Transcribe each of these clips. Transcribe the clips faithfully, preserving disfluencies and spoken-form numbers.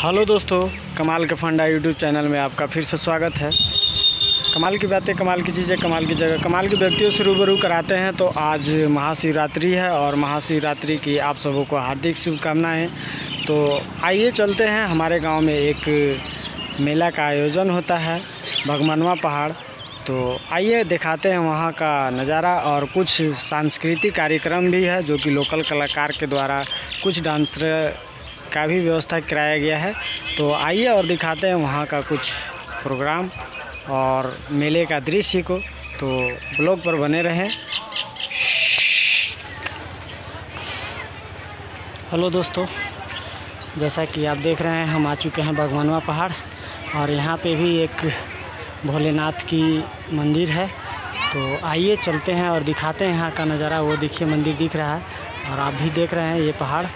Hello दोस्तों, कमाल के फंडा यूट्यूब चैनल में आपका फिर से स्वागत है। कमाल की बातें, कमाल की चीज़ें, कमाल की जगह, कमाल के व्यक्तियों से रूबरू कराते हैं। तो आज महाशिवरात्रि है और महाशिवरात्रि की आप सबों को हार्दिक शुभकामनाएं। तो आइए चलते हैं, हमारे गांव में एक मेला का आयोजन होता है भगमनवा पहाड़। तो आइए दिखाते हैं वहाँ का नज़ारा, और कुछ सांस्कृतिक कार्यक्रम भी है जो कि लोकल कलाकार के द्वारा कुछ डांसर का भी व्यवस्था कराया गया है। तो आइए और दिखाते हैं वहाँ का कुछ प्रोग्राम और मेले का दृश्य को। तो ब्लॉग पर बने रहें। हेलो दोस्तों, जैसा कि आप देख रहे हैं हम आ चुके हैं भगमनवा पहाड़, और यहाँ पे भी एक भोलेनाथ की मंदिर है। तो आइए चलते हैं और दिखाते हैं यहाँ का नज़ारा। वो देखिए मंदिर दिख रहा है और आप भी देख रहे हैं ये पहाड़।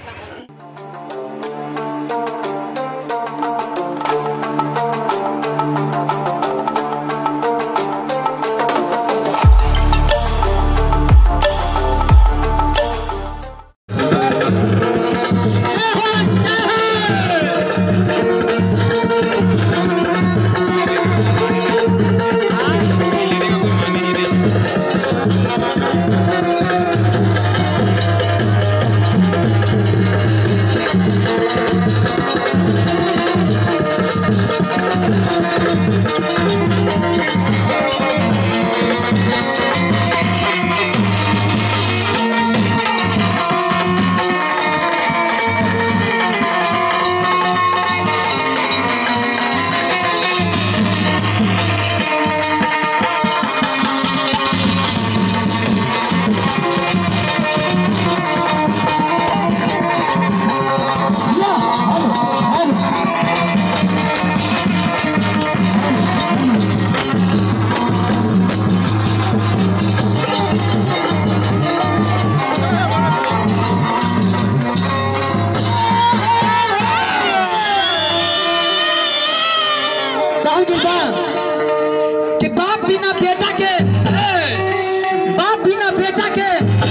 कि बाप बिना बेटा के, बाप बिना बेटा के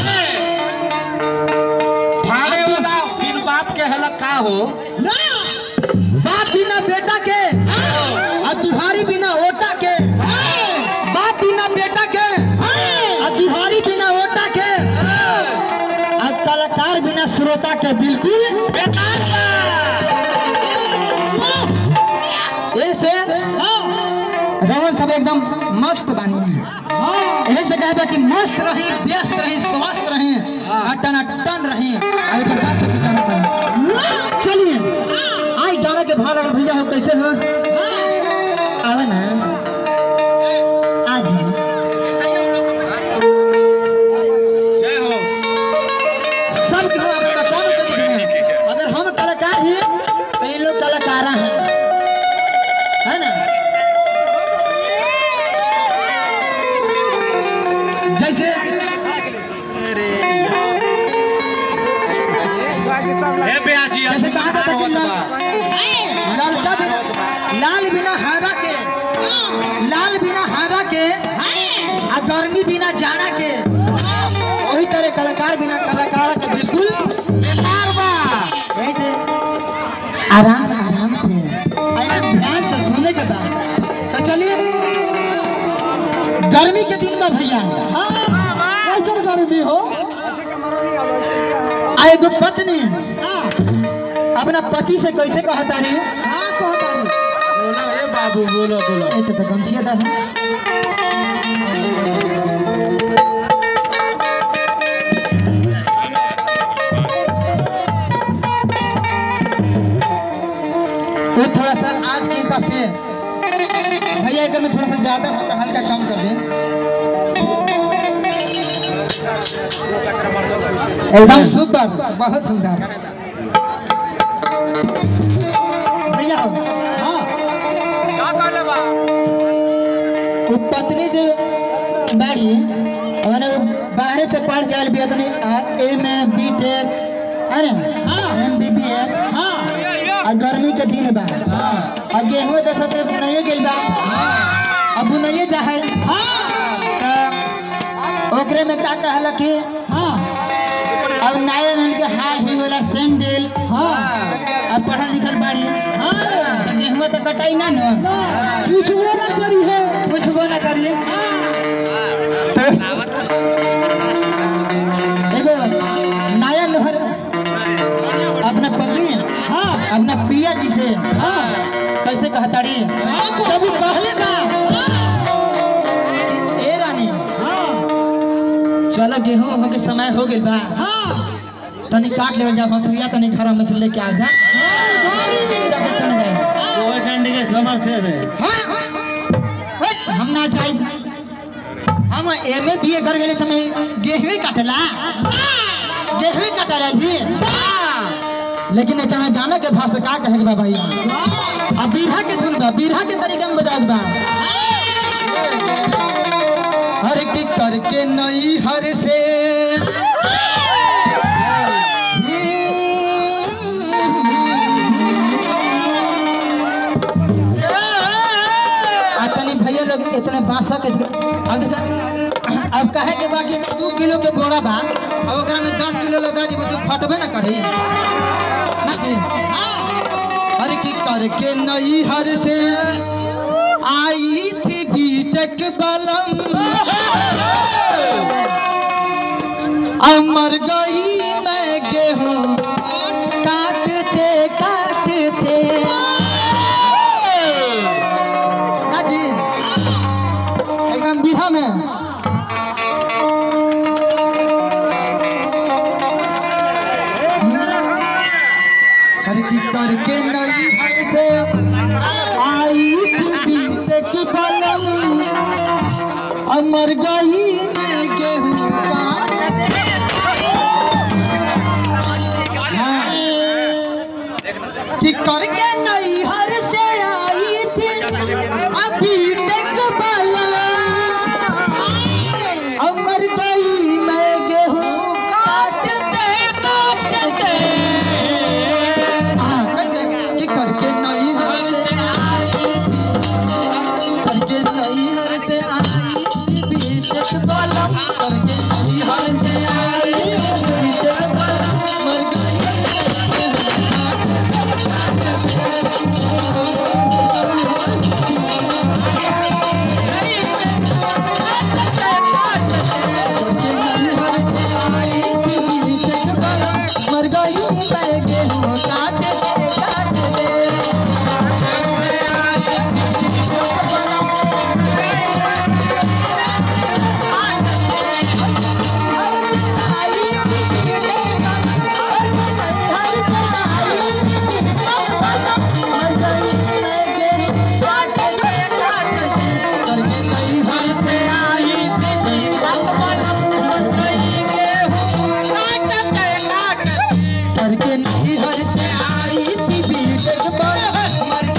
भाड़े वाला बिन बाप के हलक का हो ना, बाप बिना बेटा के और दुहारी बिना ओटा के, बाप बिना बेटा के और दुहारी बिना ओटा के, और कलाकार बिना श्रोता के बिल्कुल बेकार बा। ऐसे रवन सब एकदम मस्त बानी है। यही से कहबा कि मस्त रही, व्यस्त रही, स्वस्थ रही, अटन अटन रही। चलिए आई गाना के भाव लगल भैया हो, कैसे हो आवे ना आज जय हो सब के हो आवे ना, कौन को दिखने। अगर हम कलाकार हैं तो ये लोग कलाकार हैं, है ना। जैसे हे बेआजी जैसे कहा था कि लाल बिना लाल बिना हरा के, लाल बिना हरा के, और गर्मी बिना जाड़ा के, वही तरह कलाकार बिना कलाकार के बिल्कुल बेकार बा। ऐसे आराम आराम से एकदम ध्यान से सुनने के बाद। तो चलिए गर्मी के दिन में भैया कैसे गर्मी हो, आए दो पत्नी अपना पति से कैसे कहता रही? हाँ कहता रही। बोलो हे बाबू, बोलो बोलो। ऐसे तो गमछिया दा है। वो थोड़ा सा आज के हिसाब से भैया एक में थोड़ा सा ज्यादा होता, हल्का कम कर दे। एकदम सुपर, बहुत सुंदर भैया हो। हाँ वो पत्नी जो बाड़ी मैंने बाहर से पढ़ के आयल भी अपने एम ए बी टेक, अरे एम बी बी एस। हाँ गर्मी के दिन बा, और गेहूँ दशा से बुनाइए गेल बा, अब बुनाइए चाहे ओकरे में का कहला कि हाँ अब नया के हाई ही वाला सैंडल, हाँ अब पढ़ल पढ़ल लिखल बाड़ी तो गेहुआ तो कटाई ना न पूछबो ना करी है पूछबो ना करिए एगो नया लोहर अपना पत्नी हाँ अपना प्रिया जी से हाँ कैसे कहताड़ी जब कहले बा ए रानी हाँ चलो गेहूं हो के समय हो गइल बा हाँ तनी काट ले जा मसुरिया तनी घर में से लेके आ जा जाके चल जाए ओए डंडी के समर से है हां हम ना जाई हम एमए बीए कर गेले तमे गेहूं काटला गेहूं काट रही लेकिन इतना गाना के भाषा का कहे बा भाई अब बीरहा के धुन बा बीरहा के तरीके में बजात बा हर की करके नई हर से तनी भैया लोग इतने बासा के अब अब कहे के बाकी दो किलो के बोरा बा और ओकरा में दस किलो लगा जी तो फटबे ना करी ना जी हर की करके नई हर से आई थी बीटक बलम अमर गई मैं गेहूं काटते काटते ना जी एकदम बीघा में करके नई हर से आई थी बीतक बलम अमर गई मैं गेहूं काटते कि करके नई हर से आई थी अभी तक बलम अमर गई मैं गेहूं काटते काटते करके नई हर से आई करके नई हर से आई बीतक बलम करके नई हर से आई बीतक बलम मर गई करके नई हर से आई बीतक बलम मर गई मैं गेहूं काटते काटते करके नई हर से आई थी बीतक बलम मर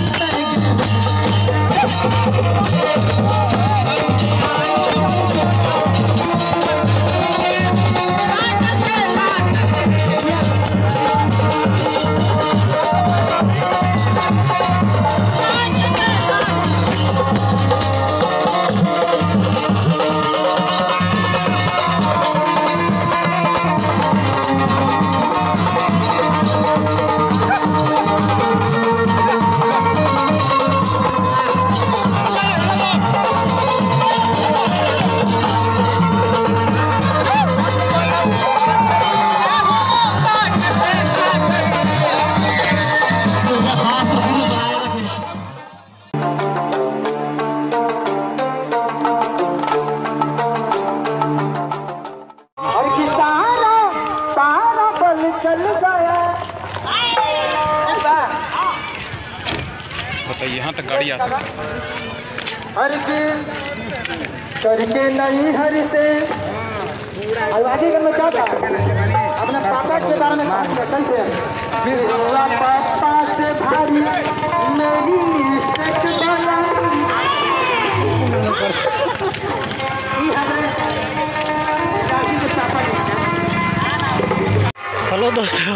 बताइए यहाँ तक गाड़ी आ सकती हर के करके नई हर से आगे के मैं चाहता अपने पापा के बारे में कैसे पापा से भारी मेरी हेलो दोस्तों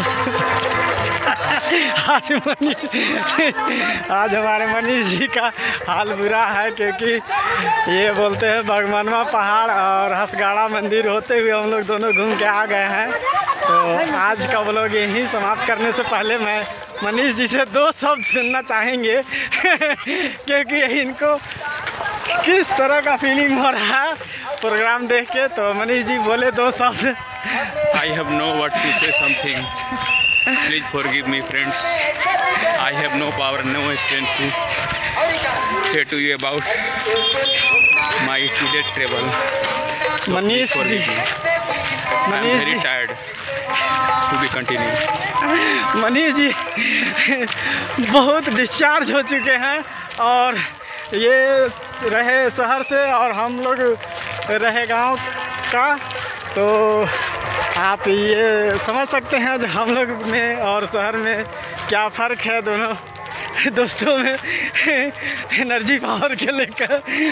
आज मनीष आज हमारे मनीष जी का हाल बुरा है क्योंकि ये बोलते हैं बागमनवा पहाड़ और हसगाड़ा मंदिर होते हुए हम लोग दोनों घूम के आ गए हैं। तो आज का व्लॉग यहीं समाप्त करने से पहले मैं मनीष जी से दो शब्द सुनना चाहेंगे क्योंकि इनको किस तरह का फीलिंग हो रहा है प्रोग्राम देख के। तो मनीष जी बोले दो शब्द। I have no what to say something. Please forgive me, friends. I have no power, no strength to say to you about my today travel. So Manish please जी, forgive me. I am Manish very जी, tired to be continue. Manish ji बहुत discharge हो चुके हैं और ये रहे शहर से और हम लोग रहे गांव का। तो आप ये समझ सकते हैं जो हम लोग में और शहर में क्या फ़र्क है दोनों दोस्तों में एनर्जी पावर के लेकर।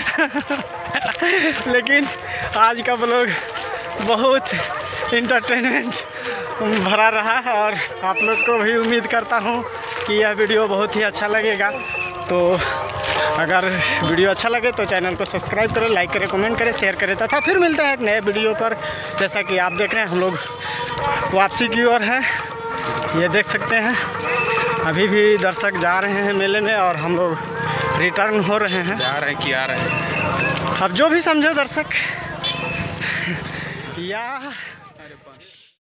लेकिन आज का ब्लॉग बहुत इंटरटेनमेंट भरा रहा है और आप लोग को भी उम्मीद करता हूँ कि यह वीडियो बहुत ही अच्छा लगेगा। तो अगर वीडियो अच्छा लगे तो चैनल को सब्सक्राइब करें, लाइक करें, कमेंट करें, शेयर करें तथा फिर मिलते हैं एक नए वीडियो पर। जैसा कि आप देख रहे हैं हम लोग वापसी की ओर हैं, ये देख सकते हैं अभी भी दर्शक जा रहे हैं मेले में और हम लोग रिटर्न हो रहे हैं। जा रहे हैं कि आ रहे हैं? अब जो भी समझो दर्शक या अरे बस।